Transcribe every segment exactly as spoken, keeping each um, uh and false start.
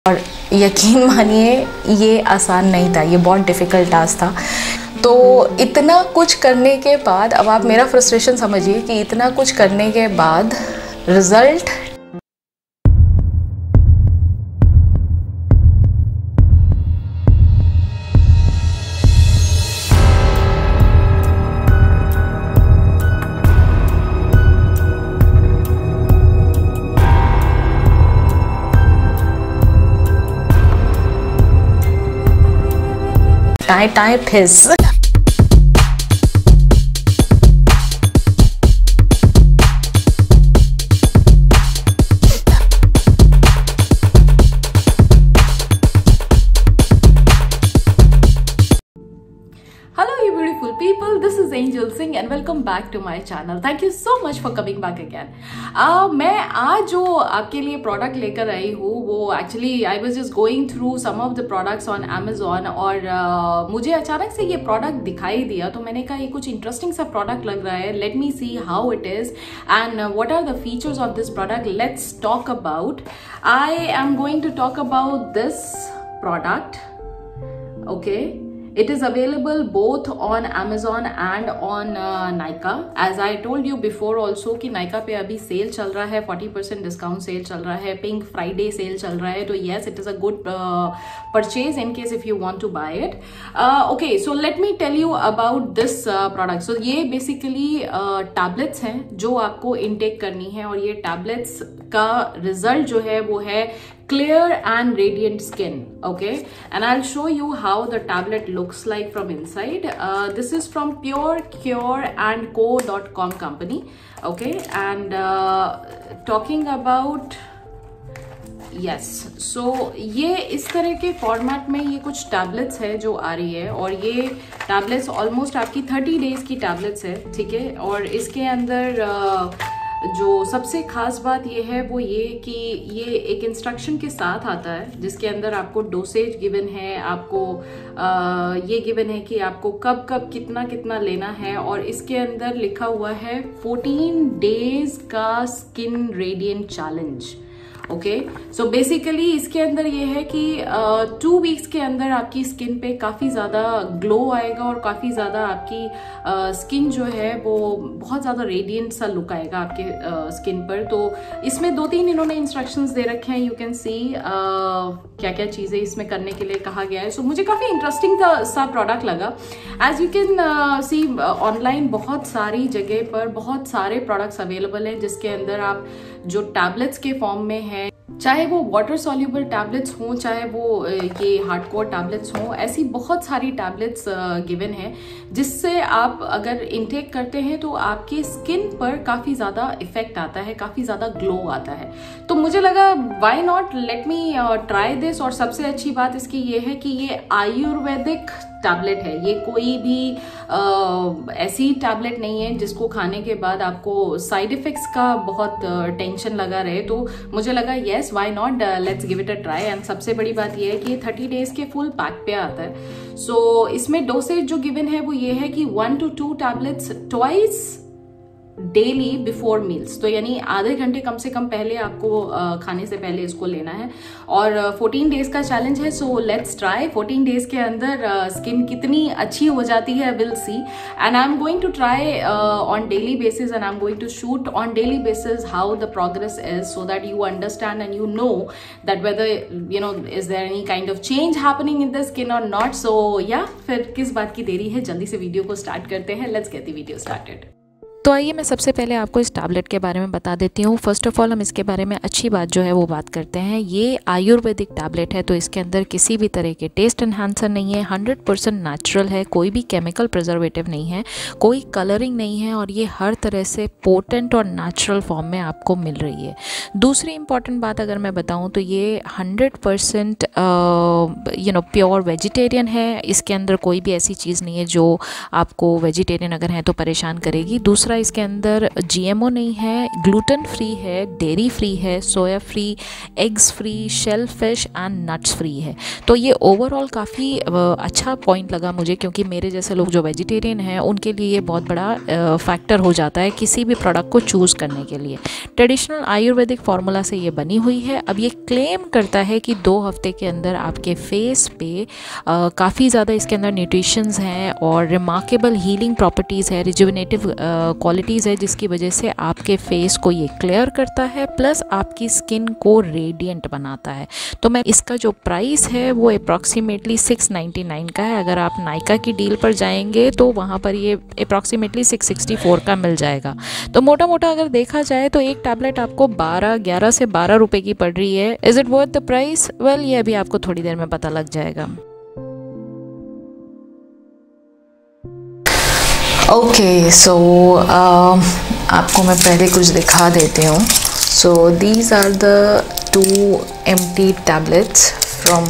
और यकीन मानिए ये आसान नहीं था, ये बहुत डिफ़िकल्ट टास्क था। तो इतना कुछ करने के बाद, अब आप मेरा फ्रस्ट्रेशन समझिए कि इतना कुछ करने के बाद रिज़ल्ट टाइ टाइ फिस। Hello you beautiful people, this is Angel Singh and welcome back to my channel. Thank you so much for coming back again. uh, मैं आज जो आपके लिए प्रोडक्ट लेकर आई हूँ वो actually I was just going through some of the products on Amazon और uh, मुझे अचानक से ये प्रोडक्ट दिखाई दिया तो मैंने कहा ये कुछ इंटरेस्टिंग सा प्रोडक्ट लग रहा है, let me see how it is and what are the features of this product. Let's talk about. I am going to talk about this product. Okay, it is available both on Amazon and on uh, Nykaa. As I told you before also कि Nykaa पे अभी cell चल रहा है, forty percent discount sale चल रहा है, pink Friday sale चल रहा है. तो yes, it is a good uh, purchase in case if you want to buy it. uh, okay, so let me tell you about this uh, product. So ये basically tablets uh, हैं जो आपको intake करनी है और ये tablets का result जो है वो है clear and radiant skin. Okay, and I'll show you how the tablet looks like from inside. Uh, this is from pure cure and co dot com company. Okay, and uh, talking about yes, so ये इस तरह के format में ये कुछ tablets है जो आ रही है और ये टैबलेट्स ऑलमोस्ट आपकी थर्टी डेज की टैबलेट्स है. ठीक है, और इसके अंदर uh, जो सबसे खास बात ये है वो ये कि ये एक इंस्ट्रक्शन के साथ आता है जिसके अंदर आपको डोसेज गिवन है, आपको आ, ये गिवन है कि आपको कब कब कितना कितना लेना है और इसके अंदर लिखा हुआ है फोर्टीन डेज का skin radiant challenge. Okay, so basically इसके अंदर ये है कि टू uh, वीक्स के अंदर आपकी स्किन पे काफ़ी ज़्यादा ग्लो आएगा और काफ़ी ज़्यादा आपकी स्किन uh, जो है वो बहुत ज़्यादा रेडिएंट सा लुक आएगा आपके स्किन uh, पर. तो इसमें दो तीन इन्होंने इंस्ट्रक्शंस दे रखे हैं. यू कैन सी क्या क्या चीज़ें इसमें करने के लिए कहा गया है. सो so, मुझे काफ़ी इंटरेस्टिंग सा प्रोडक्ट लगा. As you can see online बहुत सारी जगह पर बहुत सारे प्रोडक्ट्स अवेलेबल हैं जिसके अंदर आप जो टैबलेट्स के फॉर्म में है, चाहे वो वाटर सॉल्यूबल टैबलेट्स हों चाहे वो ये हार्डकोर टैबलेट्स हों, ऐसी बहुत सारी टैबलेट्स गिवन हैं जिससे आप अगर इनटेक करते हैं तो आपके स्किन पर काफ़ी ज़्यादा इफेक्ट आता है, काफ़ी ज़्यादा ग्लो आता है. तो मुझे लगा why not, let me try this. और सबसे अच्छी बात इसकी ये है कि ये आयुर्वेदिक टैबलेट है. ये कोई भी आ, ऐसी टैबलेट नहीं है जिसको खाने के बाद आपको साइड इफेक्ट्स का बहुत टेंशन लगा रहे. तो मुझे लगा yes, why not, let's give it a try. And सबसे बड़ी बात ये है कि थर्टी डेज के फुल पैक पे आता है. सो so, इसमें डोसेज जो गिवन है वो ये है कि one two two tablets twice daily before meals. तो यानी आधे घंटे कम से कम पहले आपको uh, खाने से पहले इसको लेना है. और फोर्टीन डेज का चैलेंज है. So let's try. Fourteen days के अंदर स्किन uh, कितनी अच्छी हो जाती है, will see. And I am going to try on daily basis and I am going to shoot on daily basis how the progress is, so that you understand and you know that whether you know is there any kind of change happening in the skin और not. So या फिर किस बात की देरी है, जल्दी से वीडियो को स्टार्ट करते हैं. Let's get the video started. तो आइए मैं सबसे पहले आपको इस टैबलेट के बारे में बता देती हूँ. फर्स्ट ऑफ ऑल हम इसके बारे में अच्छी बात जो है वो बात करते हैं. ये आयुर्वेदिक टैबलेट है तो इसके अंदर किसी भी तरह के टेस्ट एनहांसर नहीं है, हंड्रेड परसेंट नेचुरल है, कोई भी केमिकल प्रिजर्वेटिव नहीं है, कोई कलरिंग नहीं है और ये हर तरह से पोटेंट और नेचुरल फॉर्म में आपको मिल रही है. दूसरी इंपॉर्टेंट बात अगर मैं बताऊँ तो ये hundred percent you know pure vegetarian है. इसके अंदर कोई भी ऐसी चीज़ नहीं है जो आपको वेजिटेरियन अगर है तो परेशान करेगी. दूसरा दूसरा इसके अंदर जीएमओ नहीं है, ग्लूटेन फ्री है, डेयरी फ्री है, soya free, eggs free, shellfish and nuts free है। तो ये ओवरऑल काफ़ी अच्छा पॉइंट लगा मुझे, क्योंकि मेरे जैसे लोग जो वेजिटेरियन हैं उनके लिए ये बहुत बड़ा फैक्टर हो जाता है किसी भी प्रोडक्ट को चूज़ करने के लिए। ट्रेडिशनल आयुर्वेदिक फार्मूला से ये बनी हुई है। अब ये क्लेम करता है कि दो हफ्ते के अंदर आपके फेस पे काफ़ी ज़्यादा इसके अंदर न्यूट्रिशंस हैं और रिमार्केबल हीलिंग प्रॉपर्टीज़ है, रिजुविनेटिव क्वालिटीज़ है, जिसकी वजह से आपके फेस को ये क्लियर करता है, प्लस आपकी स्किन को रेडिएंट बनाता है। तो मैं इसका जो प्राइस है वो अप्रॉक्सीमेटली सिक्स नाइन्टी नाइन का है। अगर आप नायका की डील पर जाएंगे तो वहाँ पर ये अप्रॉक्सीमेटली सिक्स सिक्सटी फोर का मिल जाएगा। तो मोटा मोटा अगर देखा जाए तो एक टैबलेट आपको बारह ग्यारह से बारह रुपए की पड़ रही है। Is it worth the price? Well, ये अभी आपको थोड़ी देर में पता लग जाएगा। ओके, सो आपको मैं पहले कुछ दिखा देती हूँ। So these are the two empty tablets from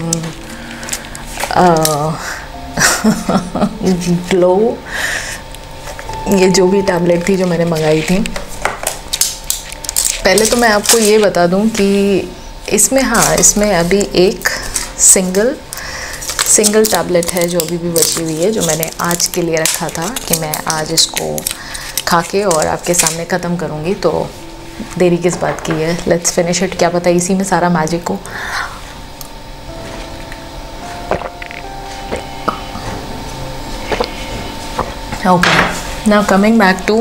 Glow. ये जो भी टैबलेट थी जो मैंने मंगाई थी, पहले तो मैं आपको ये बता दूं कि इसमें, हाँ, इसमें अभी एक सिंगल सिंगल टैबलेट है जो अभी भी बची हुई है, जो मैंने आज के लिए रखा था कि मैं आज इसको खा के और आपके सामने ख़त्म करूँगी। तो देरी किस बात की है, लेट्स फिनिश इट। क्या पता इसी में सारा मैजिक हो। Okay, now coming back to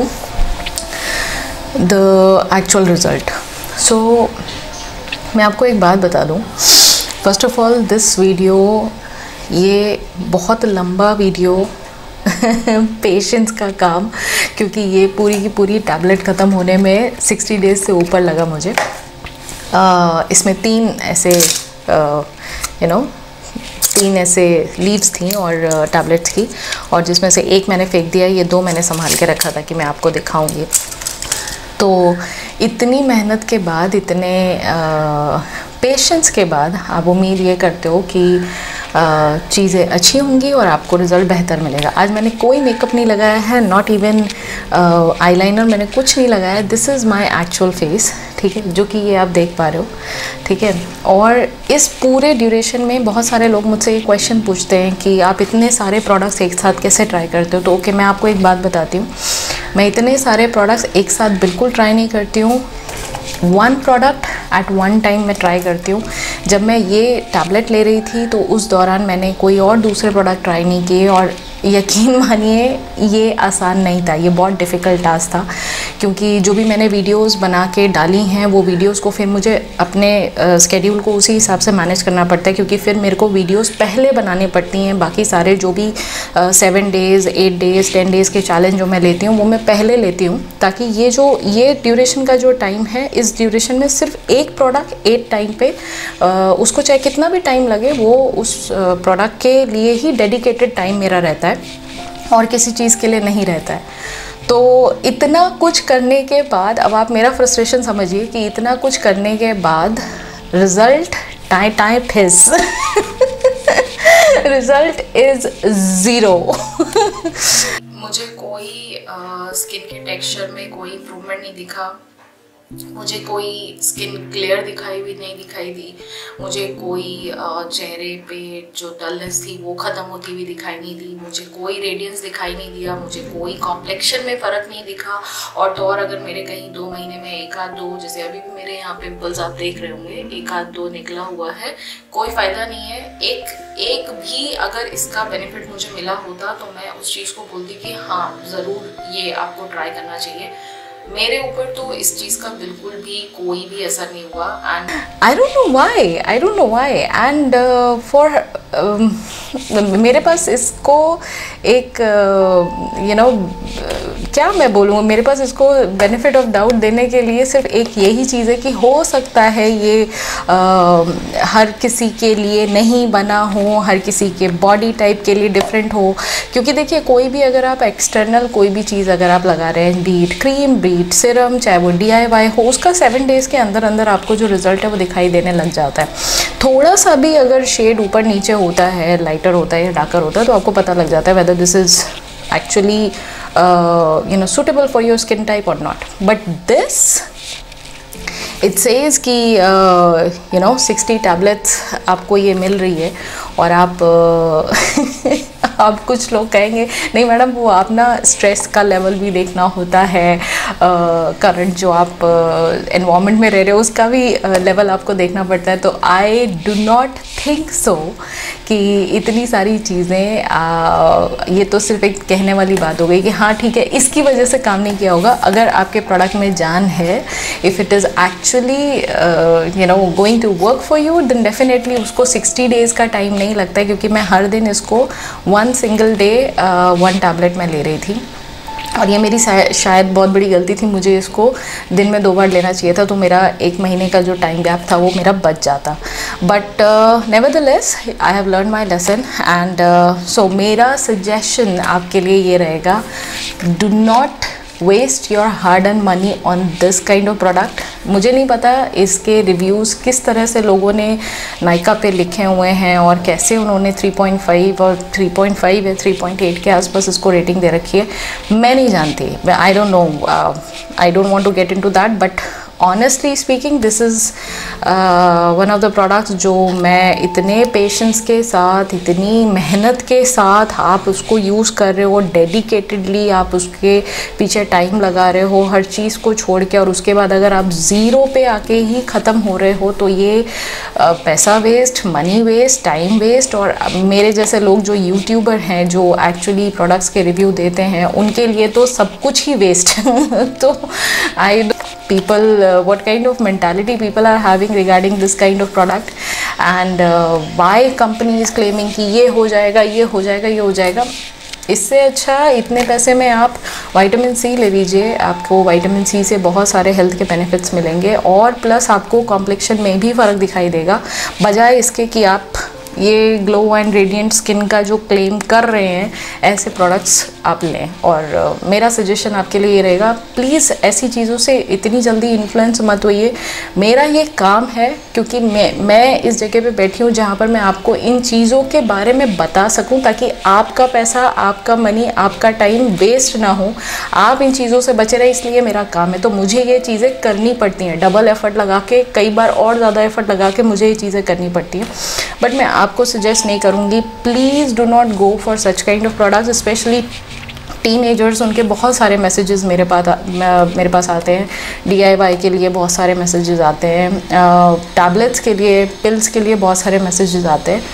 the actual result. So मैं आपको एक बात बता दूं, first of all this video, ये बहुत लंबा वीडियो पेशेंस का काम, क्योंकि ये पूरी की पूरी टैबलेट ख़त्म होने में सिक्सटी डेज़ से ऊपर लगा मुझे। uh, इसमें तीन ऐसे यू नो तीन ऐसे लीव्स थी और टैबलेट्स की, और जिसमें से एक मैंने फेंक दिया, ये दो मैंने संभाल के रखा था कि मैं आपको दिखाऊंगी। तो इतनी मेहनत के बाद, इतने पेशेंस के बाद आप उम्मीद ये करते हो कि चीज़ें अच्छी होंगी और आपको रिज़ल्ट बेहतर मिलेगा। आज मैंने कोई मेकअप नहीं लगाया है, नॉट इवन आईलाइनर, मैंने कुछ नहीं लगाया। This is my actual face, ठीक है, जो कि ये आप देख पा रहे हो, ठीक है। और इस पूरे ड्यूरेशन में बहुत सारे लोग मुझसे ये क्वेश्चन पूछते हैं कि आप इतने सारे प्रोडक्ट्स एक साथ कैसे ट्राई करते हो। तो ओके, मैं आपको एक बात बताती हूँ, मैं इतने सारे प्रोडक्ट्स एक साथ बिल्कुल ट्राई नहीं करती हूँ। One product at one time मैं ट्राई करती हूँ। जब मैं ये टैबलेट ले रही थी तो उस दौरान मैंने कोई और दूसरे प्रोडक्ट ट्राई नहीं किए, और यकीन मानिए ये आसान नहीं था, ये बहुत डिफ़िकल्ट टास्क था, क्योंकि जो भी मैंने वीडियोस बना के डाली हैं वो वीडियोस को फिर मुझे अपने स्केड्यूल को उसी हिसाब से मैनेज करना पड़ता है, क्योंकि फिर मेरे को वीडियोस पहले बनाने पड़ती हैं। बाकी सारे जो भी seven days eight days ten days के चैलेंज जो मैं लेती हूँ वो मैं पहले लेती हूँ, ताकि ये जो ये ड्यूरेशन का जो टाइम है, इस ड्यूरेशन में सिर्फ एक प्रोडक्ट एक टाइम पे आ, उसको चाहे कितना भी टाइम लगे, वो उस प्रोडक्ट के लिए ही डेडिकेटेड टाइम मेरा रहता है और किसी चीज़ के लिए नहीं रहता है। तो इतना कुछ करने के बाद, अब आप मेरा फ्रस्ट्रेशन समझिए कि इतना कुछ करने के बाद रिज़ल्ट टाइ टाइ फिस रिज़ल्ट इज़ ज़ीरो। मुझे कोई स्किन के टेक्सचर में कोई इम्प्रूवमेंट नहीं दिखा, मुझे कोई स्किन क्लियर दिखाई भी नहीं दिखाई दी, मुझे कोई चेहरे पे जो डलनेस थी वो ख़त्म होती हुई दिखाई नहीं दी, मुझे कोई रेडियंस दिखाई नहीं दिया, मुझे कोई कॉम्प्लेक्शन में फ़र्क नहीं दिखा। और तो और अगर मेरे कहीं दो महीने में एक आध दो, जैसे अभी भी मेरे यहाँ पिंपल्स आप देख रहे होंगे, एक आध दो निकला हुआ है, कोई फ़ायदा नहीं है। एक एक भी अगर इसका बेनिफिट मुझे मिला होता तो मैं उस चीज़ को बोलती कि हाँ ज़रूर ये आपको ट्राई करना चाहिए। मेरे ऊपर तो इस चीज़ का बिल्कुल भी कोई भी असर नहीं हुआ। And I don't know why I don't know why and for मेरे पास इसको एक you uh, know you know, क्या मैं बोलूँ, मेरे पास इसको बेनिफिट ऑफ डाउट देने के लिए सिर्फ एक यही चीज़ है कि हो सकता है ये आ, हर किसी के लिए नहीं बना हो, हर किसी के बॉडी टाइप के लिए डिफरेंट हो। क्योंकि देखिए, कोई भी अगर आप एक्सटर्नल कोई भी चीज़ अगर आप लगा रहे हैं, बीट क्रीम बीट सिरम, चाहे वो डी आई वाई हो, उसका सेवन डेज़ के अंदर अंदर आपको जो रिज़ल्ट है वो दिखाई देने लग जाता है। थोड़ा सा भी अगर शेड ऊपर नीचे होता है, लाइटर होता है या डार्कर होता है, तो आपको पता लग जाता है whether this is actually uh, you know suitable for your skin type or not. But this it says कि यू नो सिक्सटी टैबलेट्स आपको ये मिल रही है और आप uh, आप कुछ लोग कहेंगे नहीं मैडम वो आप ना स्ट्रेस का लेवल भी देखना होता है, करंट uh, जो आप एनवायरनमेंट uh, में रह रहे हो उसका भी लेवल uh, आपको देखना पड़ता है. तो I do not think so कि इतनी सारी चीज़ें uh, ये तो सिर्फ एक कहने वाली बात हो गई कि हाँ ठीक है इसकी वजह से काम नहीं किया होगा. अगर आपके प्रोडक्ट में जान है, if it is actually you know going to work for you, then definitely उसको सिक्सटी डेज़ का टाइम नहीं लगता है, क्योंकि मैं हर दिन इसको one single day one tablet में ले रही थी. और ये मेरी शायद बहुत बड़ी गलती थी, मुझे इसको दिन में दो बार लेना चाहिए था, तो मेरा एक महीने का जो टाइम गैप था वो मेरा बच जाता. But nevertheless I have learn my lesson and so मेरा सजेशन आपके लिए ये रहेगा, do not waste your hard and money on this kind of product. मुझे नहीं पता इसके रिव्यूज़ किस तरह से लोगों ने नायका पे लिखे हुए हैं और कैसे उन्होंने थ्री पॉइंट फाइव और थ्री पॉइंट फाइव या थ्री पॉइंट एट के आसपास इसको रेटिंग दे रखी है. मैं नहीं जानती, I don't know, I don't want to get into that, but honestly speaking this is one of the products जो मैं इतने पेशेंस के साथ, इतनी मेहनत के साथ आप उसको यूज़ कर रहे हो, डेडिकेटेडली आप उसके पीछे टाइम लगा रहे हो हर चीज़ को छोड़ के, और उसके बाद अगर आप ज़ीरो पे आके ही ख़त्म हो रहे हो तो ये uh, पैसा waste, money waste, time waste. और मेरे जैसे लोग जो यूट्यूबर हैं जो एक्चुअली प्रोडक्ट्स के रिव्यू देते हैं उनके लिए तो सब कुछ ही वेस्ट. तो आई people uh, what kind of mentality people are having regarding this kind of product, and uh, why company is claiming कि ये हो जाएगा ये हो जाएगा ये हो जाएगा. इससे अच्छा इतने पैसे में आप विटामिन सी ले लीजिए, आपको विटामिन सी से बहुत सारे हेल्थ के बेनिफिट्स मिलेंगे और प्लस आपको कॉम्प्लेक्शन में भी फ़र्क दिखाई देगा, बजाय इसके कि आप ये ग्लो एंड रेडिएंट स्किन का जो क्लेम कर रहे हैं ऐसे प्रोडक्ट्स आप लें. और uh, मेरा सजेशन आपके लिए ये रहेगा, प्लीज़ ऐसी चीज़ों से इतनी जल्दी इन्फ्लुएंस मत होइए. मेरा ये काम है क्योंकि मैं मैं इस जगह पे बैठी हूँ जहाँ पर मैं आपको इन चीज़ों के बारे में बता सकूँ, ताकि आपका पैसा, आपका मनी, आपका टाइम वेस्ट ना हो, आप इन चीज़ों से बचे रहे. इसलिए मेरा काम है, तो मुझे ये चीज़ें करनी पड़ती हैं, डबल एफर्ट लगा के, कई बार और ज़्यादा एफर्ट लगा के मुझे ये चीज़ें करनी पड़ती हैं. बट मैं आपको सजेस्ट नहीं करूँगी, please do not go for such kind of products. Specially teenagers, उनके बहुत सारे मैसेजेस मेरे पास मेरे पास आते हैं. डीआईवाई के लिए बहुत सारे मैसेजेस आते हैं, टैबलेट्स के लिए, पिल्स के लिए बहुत सारे मैसेजेस आते हैं.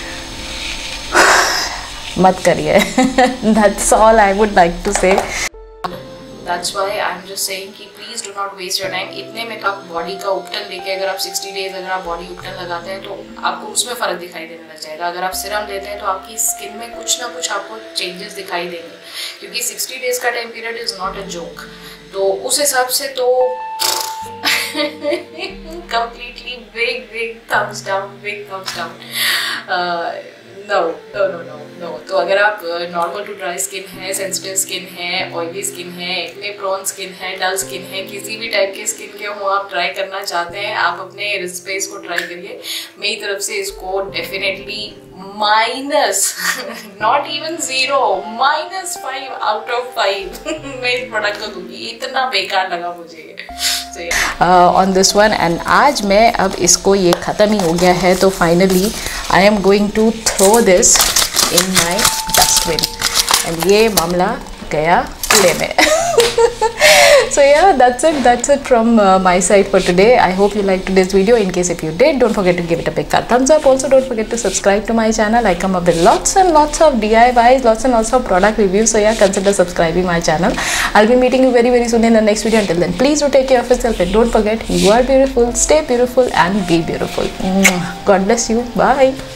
मत करिए. That's all I would like to say. That's why I'm just saying कि please do not waste your time. इतने में तो आप बॉडी का उपटन लेके, अगर आप सिक्सटी डेज अगर आप बॉडी उपटन लगाते हैं तो आपको उसमें फ़र्क दिखाई देने लग जाएगा. अगर आप सिरम लेते हैं तो आपकी स्किन में कुछ ना कुछ आपको चेंजेस दिखाई देंगे, क्योंकि सिक्सटी डेज का time period is not a joke. तो उस हिसाब से तो completely big big thumbs down, big thumbs down. No no no no no. तो अगर आप नॉर्मल टू ड्राई स्किन है, सेंसिटिव स्किन है, ऑयली स्किन है, एक्ने प्रोन स्किन है, डल स्किन है, किसी भी टाइप के स्किन के हो आप ट्राई करना चाहते हैं, आप अपने रिस्ट पे इसको ट्राई करिए. मेरी तरफ से इसको definitely minus, not even zero, minus five out of five मैं इस प्रोडक्ट को दूंगी. इतना बेकार लगा मुझे ऑन दिस वन. एंड आज मैं अब इसको, ये ख़त्म ही हो गया है, तो finally I am going to throw this in my dustbin. And ये मामला गया कूड़े में. So yeah, that's it that's it from uh, my side for today. I hope you liked today's video. In case if you did, don't forget to give it a big fat thumbs up. Also don't forget to subscribe to my channel. I come up with lots and lots of D I Ys, lots and lots of product reviews, so yeah, consider subscribing my channel. I'll be meeting you very very soon in the next video. Until then, please do take care of yourself and don't forget, you are beautiful, stay beautiful and be beautiful. God bless you. Bye.